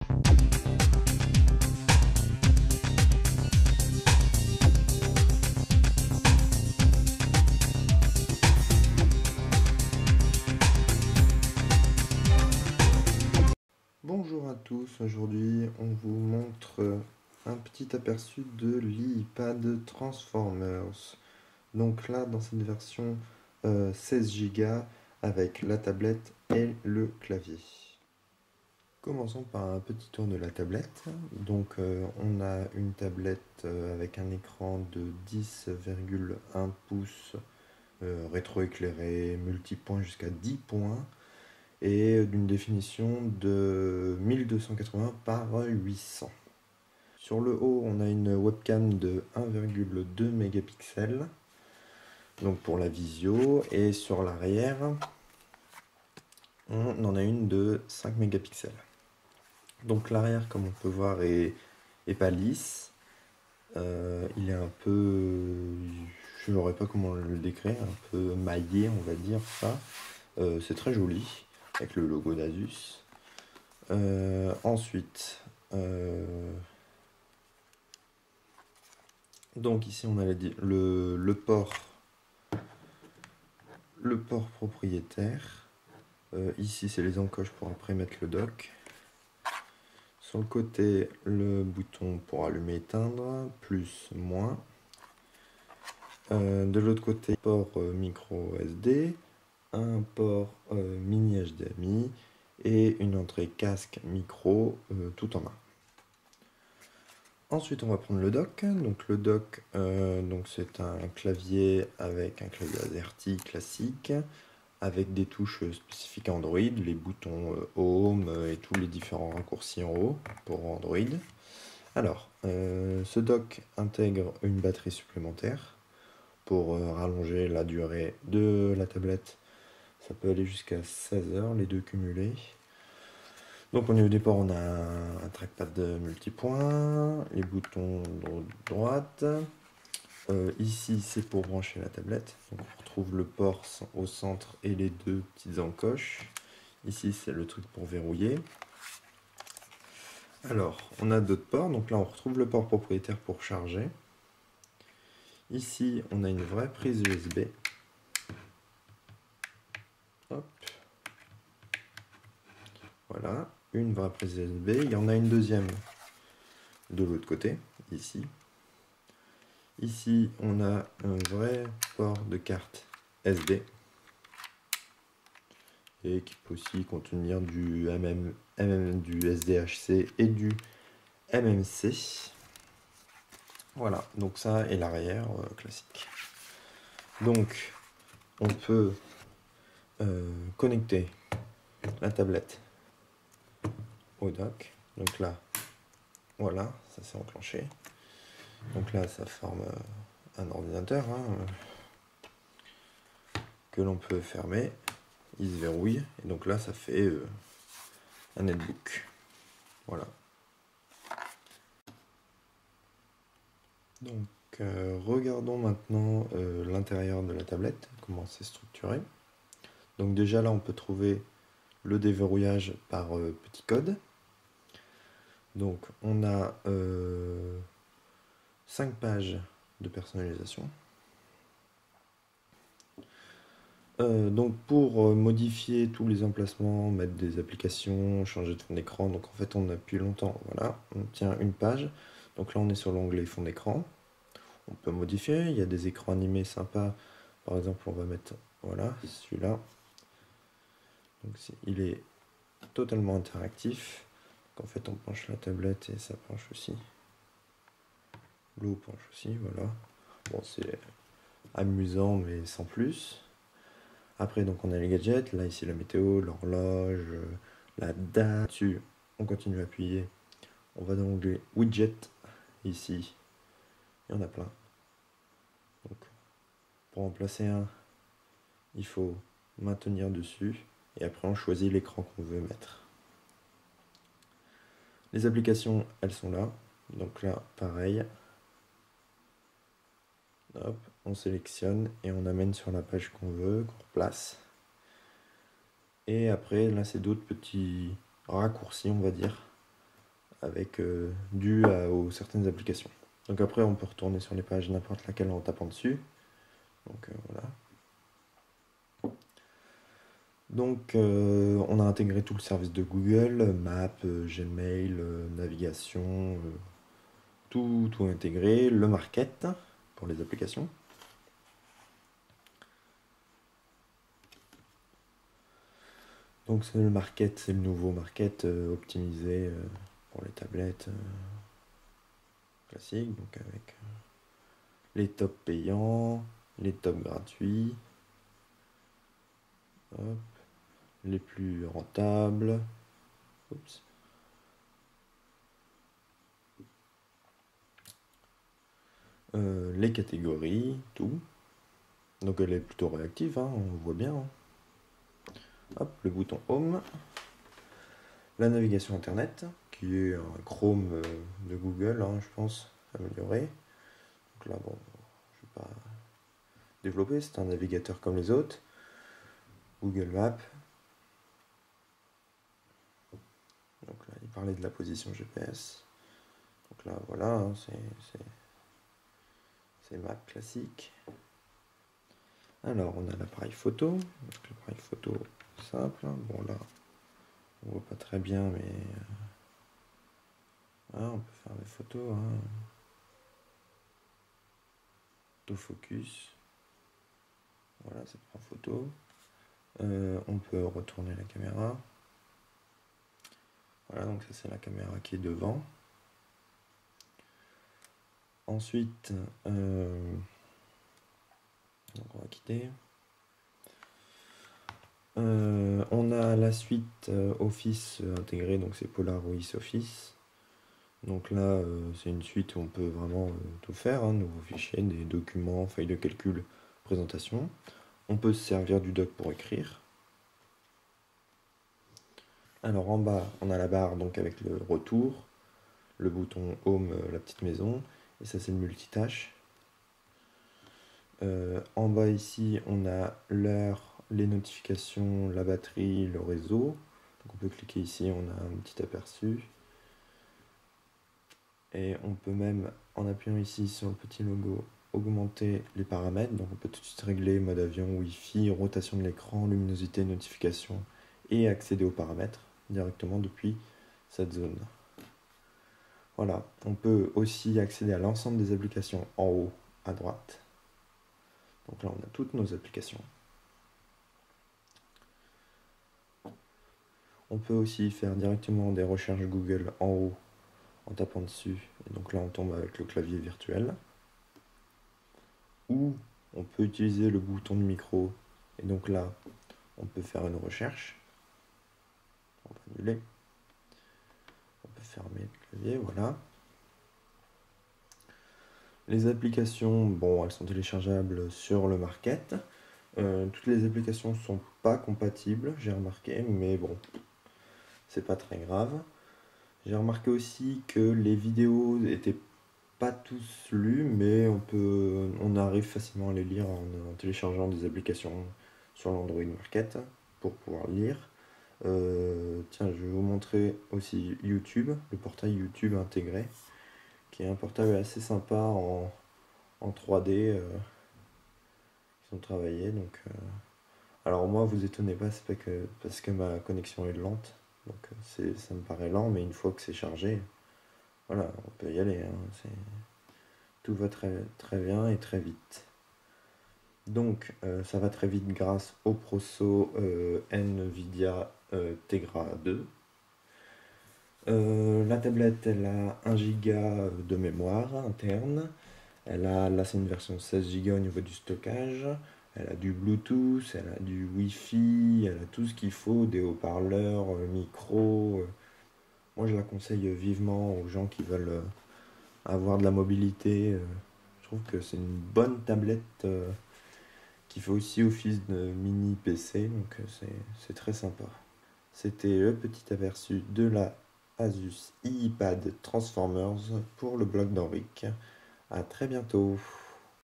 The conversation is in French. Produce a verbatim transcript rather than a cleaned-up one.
Bonjour à tous, aujourd'hui on vous montre un petit aperçu de l'iPad Transformers. Donc là dans cette version euh, seize giga avec la tablette et le clavier. Commençons par un petit tour de la tablette. Donc euh, on a une tablette euh, avec un écran de dix virgule un pouces euh, rétroéclairé, multipoint jusqu'à dix points, et d'une définition de mille deux cent quatre-vingts par huit cents. Sur le haut, on a une webcam de un virgule deux mégapixels, donc pour la visio, et sur l'arrière, on en a une de cinq mégapixels. Donc l'arrière, comme on peut voir, est, est pas lisse. Euh, il est un peu, je ne saurais pas comment le décrire, un peu maillé, on va dire ça. Euh, c'est très joli, avec le logo d'Asus. Euh, ensuite, euh, donc ici on a le, le port, le port propriétaire. Euh, ici c'est les encoches pour après mettre le dock. Sur le côté, le bouton pour allumer éteindre, plus, moins. Euh, de l'autre côté, port euh, micro S D, un port euh, mini H D M I et une entrée casque micro euh, tout en un. Ensuite, on va prendre le dock. Donc le dock, euh, donc c'est un clavier avec un clavier AZERTY classique, avec des touches spécifiques à Android, les boutons euh, Home euh, et tous les différents raccourcis en haut pour Android. Alors, euh, ce dock intègre une batterie supplémentaire pour euh, rallonger la durée de la tablette. Ça peut aller jusqu'à seize heures, les deux cumulés. Donc au niveau des ports, on a un trackpad multipoint, les boutons droite. Euh, ici, c'est pour brancher la tablette. Donc on retrouve le port au centre et les deux petites encoches. Ici, c'est le truc pour verrouiller. Alors, on a d'autres ports. Donc là, on retrouve le port propriétaire pour charger. Ici, on a une vraie prise U S B. Hop. Voilà, une vraie prise U S B. Il y en a une deuxième de l'autre côté, ici. Ici, on a un vrai port de carte S D et qui peut aussi contenir du, M M, M M, du S D H C et du M M C. Voilà, donc ça est l'arrière euh, classique. Donc, on peut euh, connecter la tablette au dock. Donc là, voilà, ça s'est enclenché. Donc là, ça forme euh, un ordinateur hein, que l'on peut fermer. Il se verrouille. Et donc là, ça fait euh, un netbook. Voilà. Donc, euh, regardons maintenant euh, l'intérieur de la tablette, comment c'est structuré. Donc déjà là, on peut trouver le déverrouillage par euh, petit code. Donc, on a euh, cinq pages de personnalisation. Euh, donc pour euh, modifier tous les emplacements, mettre des applications, changer de fond d'écran, donc en fait on appuie longtemps, voilà, on tient une page. Donc là on est sur l'onglet fond d'écran. On peut modifier, il y a des écrans animés sympas. Par exemple on va mettre, voilà, celui-là. Donc il est totalement interactif. Donc en fait on penche la tablette et ça penche aussi. L'eau penche aussi, voilà. Bon c'est amusant mais sans plus. Après, donc on a les gadgets, là ici la météo, l'horloge, la date. Dessus, on continue à appuyer. On va dans l'onglet widget. Ici, il y en a plein. Donc, pour en placer un, il faut maintenir dessus. Et après, on choisit l'écran qu'on veut mettre. Les applications, elles sont là. Donc là, pareil. Hop, on sélectionne et on amène sur la page qu'on veut, qu'on replace. Et après, là, c'est d'autres petits raccourcis, on va dire, avec euh, dû à, aux certaines applications. Donc après, on peut retourner sur les pages n'importe laquelle en tapant dessus. Donc euh, voilà. Donc euh, on a intégré tout le service de Google, Maps, euh, Gmail, euh, navigation, euh, tout, tout intégré, le market pour les applications. Donc c'est le market, c'est le nouveau market euh, optimisé euh, pour les tablettes euh, classiques, donc avec euh, les tops payants, les tops gratuits, hop, les plus rentables, oups, euh, les catégories, tout. Donc elle est plutôt réactive, hein, on voit bien. Hein. Hop, le bouton Home. La navigation Internet, qui est un Chrome euh, de Google, hein, je pense, amélioré. Donc là, bon, je vais pas développer, c'est un navigateur comme les autres. Google Maps. Donc là, il parlait de la position G P S. Donc là, voilà, hein, c'est Maps classique. Alors, on a l'appareil photo. Donc l'appareil photo simple. Bon là, on voit pas très bien, mais euh, ah, on peut faire des photos. Hein. Autofocus. Voilà, ça prend photo. Euh, on peut retourner la caméra. Voilà, donc ça c'est la caméra qui est devant. Ensuite, euh, donc on va quitter. Euh, on a la suite euh, Office intégrée, donc c'est Polaroid Office. Donc là, euh, c'est une suite où on peut vraiment euh, tout faire, hein, nouveaux fichiers, des documents, feuilles de calcul, présentation. On peut se servir du doc pour écrire. Alors en bas, on a la barre donc avec le retour, le bouton Home, euh, la petite maison, et ça c'est le multitâche. Euh, en bas ici, on a l'heure, les notifications, la batterie, le réseau. Donc on peut cliquer ici, on a un petit aperçu. Et on peut même, en appuyant ici sur le petit logo, augmenter les paramètres. Donc on peut tout de suite régler mode avion, Wi-Fi, rotation de l'écran, luminosité, notification et accéder aux paramètres directement depuis cette zone. Voilà, on peut aussi accéder à l'ensemble des applications en haut à droite. Donc là on a toutes nos applications. On peut aussi faire directement des recherches Google en haut en tapant dessus. Et donc là on tombe avec le clavier virtuel. Ou on peut utiliser le bouton de micro. Et donc là, on peut faire une recherche. On va annuler. On peut fermer le clavier, voilà. Les applications, bon, elles sont téléchargeables sur le market. Euh, toutes les applications ne sont pas compatibles, j'ai remarqué, mais bon, c'est pas très grave. J'ai remarqué aussi que les vidéos étaient pas tous lues, mais on peut, on arrive facilement à les lire en, en téléchargeant des applications sur l'Android Market pour pouvoir lire. Euh, tiens, je vais vous montrer aussi YouTube, le portail YouTube intégré, qui est un portail assez sympa en, en trois D. Euh, ils ont travaillé, donc. Euh, alors moi, vous étonnez pas, c'est pas que parce que ma connexion est lente, donc c'est, ça me paraît lent, mais une fois que c'est chargé, voilà, on peut y aller. Hein, c'est, tout va très, très bien et très vite. Donc, euh, ça va très vite grâce au Proso euh, NVIDIA euh, Tegra deux. Euh, la tablette, elle a un giga de mémoire interne. Elle a, là, c'est une version seize giga au niveau du stockage. Elle a du Bluetooth, elle a du Wi-Fi, elle a tout ce qu'il faut, des haut-parleurs, euh, micro. euh. Moi, je la conseille vivement aux gens qui veulent euh, avoir de la mobilité. euh. Je trouve que c'est une bonne tablette euh, qui fait aussi office de mini P C, donc euh, c'est, c'est très sympa. C'était le petit aperçu de la Asus iPad Transformers pour le blog d'Henric. À très bientôt.